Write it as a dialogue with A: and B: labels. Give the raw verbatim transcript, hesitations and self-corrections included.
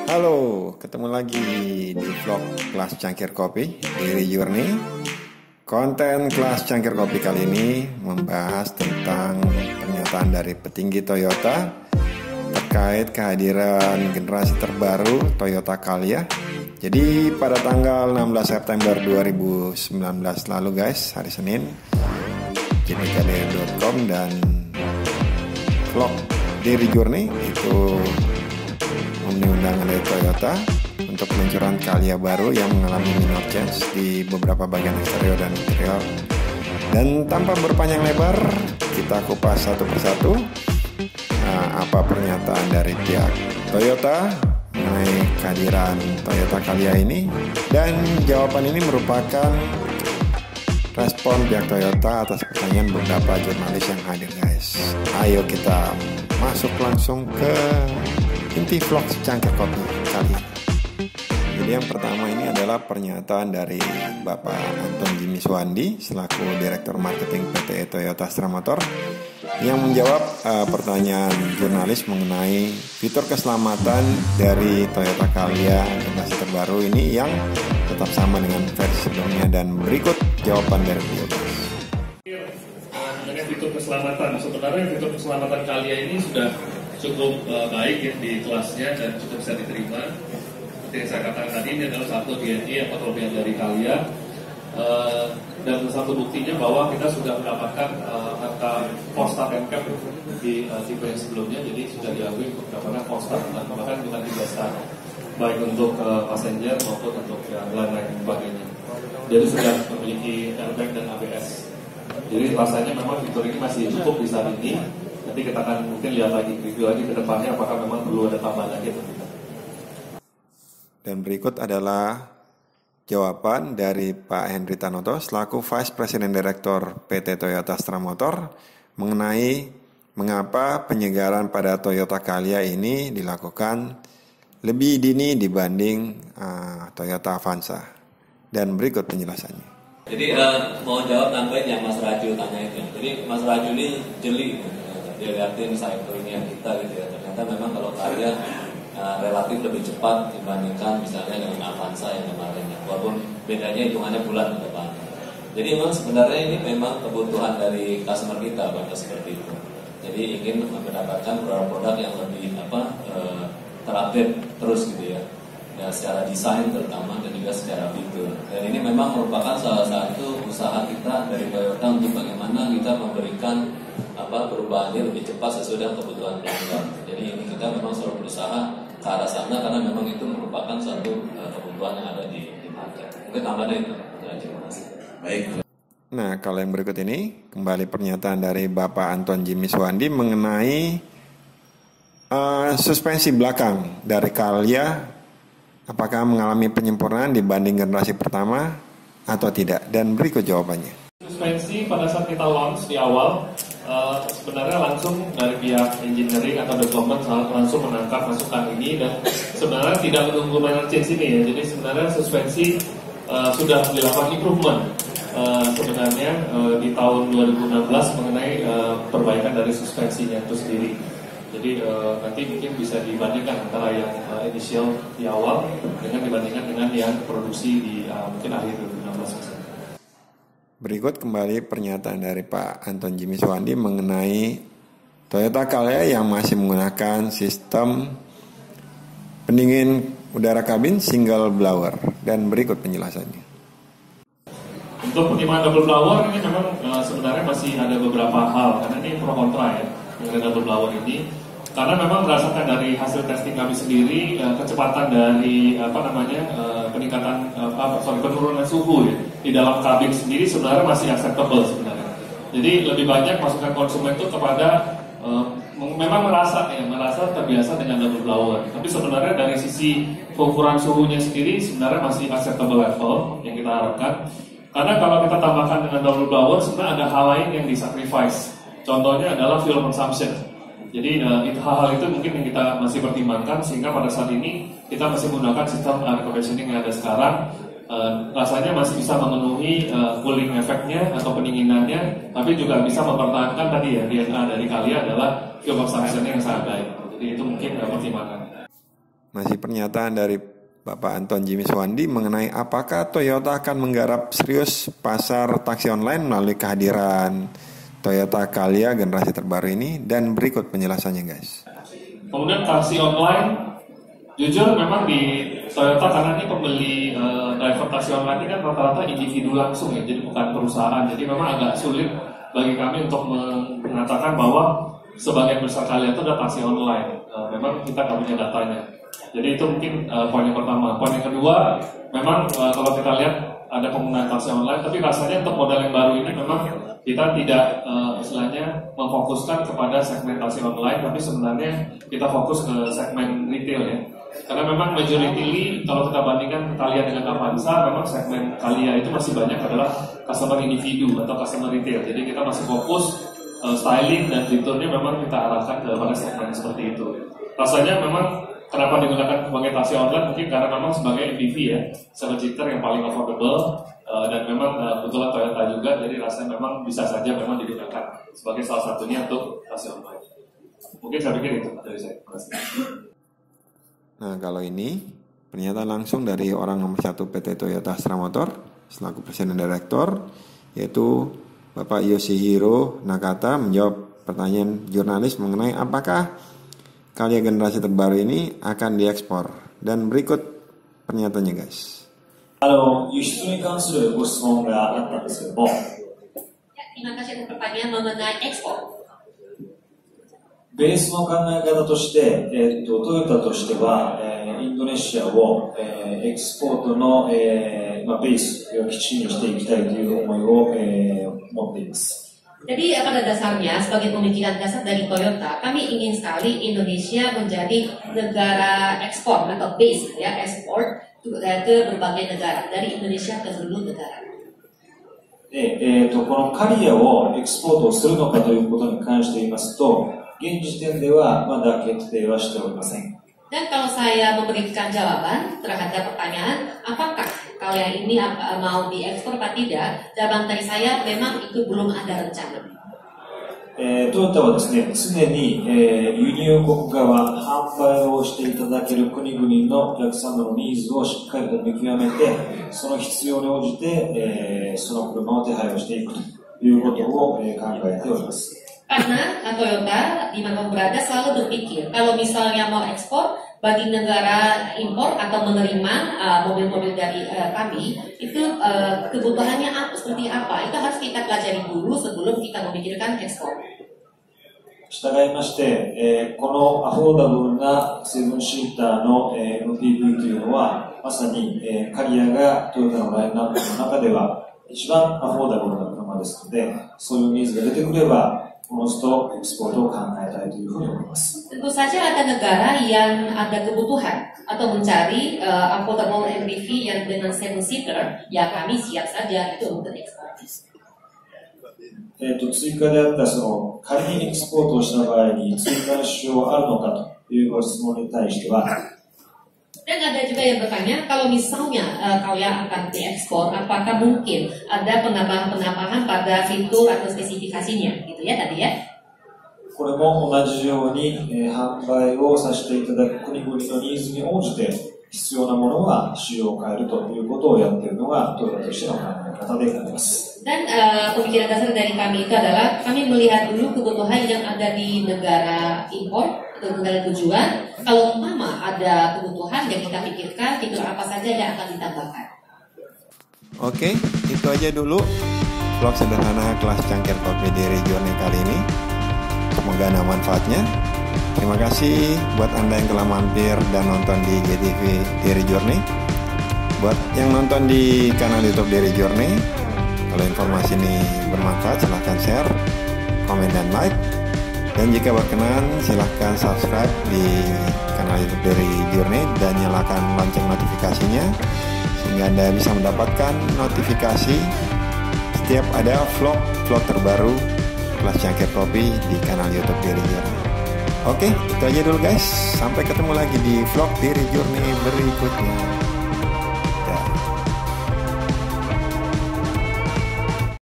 A: Halo, ketemu lagi di vlog kelas Cangkir Kopi dari Journey. Konten kelas Cangkir Kopi kali ini membahas tentang pernyataan dari petinggi Toyota terkait kehadiran generasi terbaru Toyota Calya. Jadi pada tanggal enam belas September dua ribu sembilan belas lalu guys, hari Senin, j p k d dot com dan vlog dari Journey itu memenuhi undangan dari Toyota untuk peluncuran Calya baru yang mengalami minor change di beberapa bagian eksterior dan interior. Dan tanpa berpanjang lebar, kita kupas satu persatu nah, apa pernyataan dari pihak Toyota mengenai kehadiran Toyota Calya ini. Dan jawaban ini merupakan respon pihak Toyota atas pertanyaan beberapa jurnalis yang hadir guys. Ayo kita masuk langsung ke inti vlog Cangkir Kopi kali ini. Jadi yang pertama ini adalah pernyataan dari Bapak Anton Jimmy Suwandi selaku Direktur Marketing P T Toyota Astra Motor yang menjawab uh, pertanyaan jurnalis mengenai fitur keselamatan dari Toyota Calya generasi terbaru ini yang tetap sama dengan versi sebelumnya, dan berikut jawaban dari beliau.
B: Mengenai fitur keselamatan, sebenarnya fitur keselamatan Calya ini sudah cukup uh, baik ya di kelasnya dan cukup bisa diterima. Seperti yang saya katakan tadi, ini adalah satu D N I atau kelebihan dari Calya, uh, dan satu buktinya bahwa kita sudah mendapatkan uh, angka four star N C A P di uh, tipe yang sebelumnya, jadi sudah diakui untuk mendapatkan four star, bahkan bukan tiga star, baik untuk uh, passenger maupun untuk yang lain-lain sebagainya. Jadi sudah memiliki airbag dan A B S. Jadi rasanya memang fitur ini masih cukup di saat ini. Nanti kita akan mungkin lihat lagi, review lagi ke depannya apakah memang perlu ada tambahan lagi atau tidak.
A: Dan berikut adalah jawaban dari Pak Henry Tanoto selaku Vice President Director P T Toyota Astra Motor mengenai mengapa penyegaran pada Toyota Calya ini dilakukan lebih dini dibanding uh, Toyota Avanza. Dan berikut penjelasannya.
C: Jadi uh, mau jawab nambahin yang Mas Raju tanya itu. Jadi Mas Raju ini jeli. Dia lihatin cyclingnya kita gitu ya, ternyata memang kalau Calya uh, relatif lebih cepat dibandingkan misalnya dengan Avanza yang kemarin ya, walaupun bedanya hitungannya bulan ke depan. Jadi memang sebenarnya ini memang kebutuhan dari customer kita pada seperti itu. Jadi ingin mendapatkan produk-produk yang lebih apa uh, terupdate terus gitu ya, ya secara desain terutama dan juga secara fitur. Dan ini memang merupakan salah satu usaha kita dari Toyota untuk bagaimana kita memberikan apa perubahannya lebih cepat sesuai dengan kebutuhan pelanggan. Jadi ini kita memang selalu berusaha ke arah sana karena memang itu merupakan suatu uh, kebutuhan yang ada di, di market. Mungkin tambahnya itu. Terima kasih. Baik.
A: Nah, kalau yang berikut ini kembali pernyataan dari Bapak Anton Jimmy Suwandi mengenai uh, suspensi belakang dari Calya, apakah mengalami penyempurnaan dibanding generasi pertama atau tidak, dan berikut jawabannya.
B: Suspensi pada saat kita launch di awal Uh, sebenarnya langsung dari pihak engineering atau development langsung menangkap masukan ini dan sebenarnya tidak menunggu minor change ini ya. Jadi sebenarnya suspensi uh, sudah dilakukan improvement uh, sebenarnya uh, di tahun dua ribu enam belas mengenai uh, perbaikan dari suspensinya itu sendiri. Jadi uh, nanti mungkin bisa dibandingkan antara yang uh, initial di awal dengan dibandingkan dengan yang produksi di uh, mungkin akhir dua ribu enam belas.
A: Berikut kembali pernyataan dari Pak Anton Jimmy Suwandi mengenai Toyota Calya yang masih menggunakan sistem pendingin udara kabin single blower, dan berikut penjelasannya.
B: Untuk pertimbangan double blower ini memang uh, sebenarnya masih ada beberapa hal karena ini pro kontra ya mengenai double blower ini. Karena memang berdasarkan dari hasil testing kami sendiri, uh, kecepatan dari apa namanya uh, peningkatan uh, apa, sorry, penurunan suhu ya, di dalam kabin sendiri sebenarnya masih acceptable sebenarnya. Jadi lebih banyak masukan konsumen itu kepada uh, memang merasa ya merasa terbiasa dengan double blower. Tapi sebenarnya dari sisi pengukuran suhunya sendiri sebenarnya masih acceptable level yang kita harapkan. Karena kalau kita tambahkan dengan double blower sebenarnya ada hal lain yang disacrifice. Contohnya adalah fuel consumption. Jadi uh, itu hal-hal itu mungkin yang kita masih pertimbangkan sehingga pada saat ini kita masih menggunakan sistem air conditioning yang ada sekarang. Uh, rasanya masih bisa memenuhi uh, cooling efeknya atau pendinginannya, tapi juga bisa mempertahankan tadi ya D N A dari Calya adalah fuel consumption yang sangat baik. Jadi itu mungkin uh, pertimbangan.
A: masih pernyataan dari Bapak Anton Jimmy Swandi mengenai apakah Toyota akan menggarap serius pasar taksi online melalui kehadiran Toyota Calya generasi terbaru ini, dan berikut penjelasannya guys.
B: Kemudian taksi online, jujur memang di Toyota karena ini pembeli uh, driver taksi online ini kan rata-rata individu langsung ya, jadi bukan perusahaan, jadi memang agak sulit bagi kami untuk mengatakan bahwa sebagian besar Calya itu ada taksi online. Uh, memang kita nggak punya datanya. Jadi itu mungkin uh, poin yang pertama. Poin yang kedua, memang uh, kalau kita lihat ada penggunaan taksi online, tapi rasanya untuk modal yang baru ini memang kita tidak uh, istilahnya memfokuskan kepada segmen taksi online, tapi sebenarnya kita fokus ke segmen retail ya. Karena memang majority kalau kita bandingkan Calya dengan Avanza, memang segmen Calya itu masih banyak adalah customer individu atau customer retail. Jadi kita masih fokus uh, styling dan fiturnya memang kita arahkan kepada segmen seperti itu. Rasanya memang kenapa digunakan sebagai taksi online, mungkin karena memang sebagai M P V ya, seven seater yang paling affordable, uh, dan memang uh, kebetulan Toyota juga, jadi rasanya memang bisa saja memang digunakan sebagai salah satunya untuk taksi online. Mungkin saya pikir itu dari saya.
A: Nah, kalau ini pernyataan langsung dari orang nomor satu P T Toyota Astra Motor selaku Presiden Direktur, yaitu Bapak Yoshihiro Nakata menjawab pertanyaan jurnalis mengenai apakah Calya generasi terbaru ini akan diekspor, dan berikut pernyataannya guys.
D: あの輸出に関するご質問があったんですけども、
E: Terima kasih atas pertanyaan mengenai ekspor.
D: ベースの考え方として、えー、とトヨタとしては、えー、インドネシアを、えー、エクスポートの、えーまあ、ベースを基地にしていきたいという思いを、えー、持っています。
E: Jadi pada dasarnya sebagai pemikiran dasar dari Toyota, kami ingin sekali Indonesia menjadi negara ekspor atau base ya, ekspor ke berbagai negara, dari Indonesia ke seluruh negara.
D: で、えー、とこのカリアをエクスポートをするのかということに関して言いますと、現時点ではまだ決定はしておりません。
E: Dan kalau saya memberikan jawaban terhadap pertanyaan apakah Calya ini mau diekspor atau tidak, jawaban dari saya memang itu belum ada rencana.
D: えー、トヨタはですね、常に、えー、輸入国側、販売をしていただける国々のお客様のニーズをしっかりと見極めて、その必要に応じて、えー、その車を手配をしていくということを、えー、考えております。
E: Karena Toyota di mana berada selalu berpikir kalau misalnya mau ekspor bagi negara impor atau menerima uh, mobil-mobil dari uh, kami itu uh, kebutuhannya apa, seperti apa, itu harus kita pelajari dulu sebelum kita memikirkan ekspor.
D: 従いまして、えー、このアフォーダブルなセブンシーターの、えー、エムピーブイ というのはまさに、えー、カリアがトヨタのラインナップの中では一番アフォーダブルな車ですので、そういうニーズが出てくれば untuk ekspor itu
E: tentu saja ada negara yang ada kebutuhan atau mencari uh, affordable M P V yang dengan seven seater, ya kami siap saja itu untuk ekspor.
D: えっと追加であったその仮にエクスポートをした場合に追加の支障はあるのかというご質問に対しては。
E: Dan ada juga yang bertanya, kalau misalnya uh, Calya akan diekspor, apakah mungkin ada penambahan-penambahan pada fitur atau spesifikasinya, gitu ya tadi ya?
D: これも同じように、えー、販売をさせていただく国々のニーズに応じて必要なものは仕様を変えるということをやっているのがトヨタとしての考え方であります。
E: Dan uh, pemikiran dasar dari kami itu adalah kami melihat dulu kebutuhan yang ada di negara impor atau negara tujuan. Kalau umpama ada kebutuhan yang kita pikirkan fitur apa saja yang akan ditambahkan.
A: Oke, itu aja dulu vlog sederhana kelas cangkir kopi Dairy Journey kali ini. Semoga ada manfaatnya. Terima kasih buat Anda yang telah mampir dan nonton di G T V Dairy Journey. Buat yang nonton di kanal YouTube Dairy Journey, kalau informasi ini bermanfaat silahkan share, komen dan like. Dan jika berkenan silahkan subscribe di kanal YouTube Dairy Journey dan nyalakan lonceng notifikasinya sehingga Anda bisa mendapatkan notifikasi setiap ada vlog-vlog terbaru kelas cangkir kopi di kanal YouTube Dairy Journey. Oke, itu aja dulu guys. Sampai ketemu lagi di vlog Dairy Journey berikutnya.